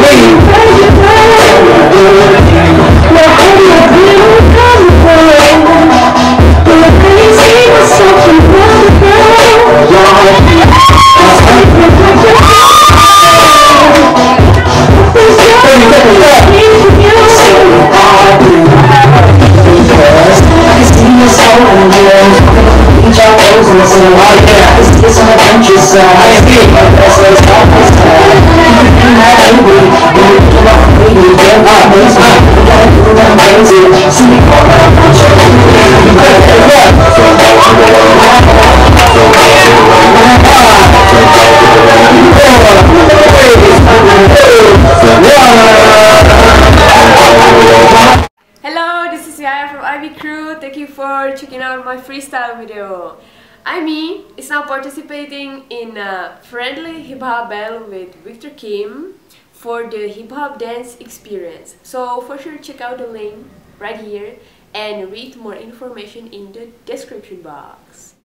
Hello, this is Yaya from IB Crew. Thank you for checking out my freestyle video. Amy is now participating in a friendly hip hop battle with Victor Kim for the hip hop dance experience. So for sure check out the link right here and read more information in the description box.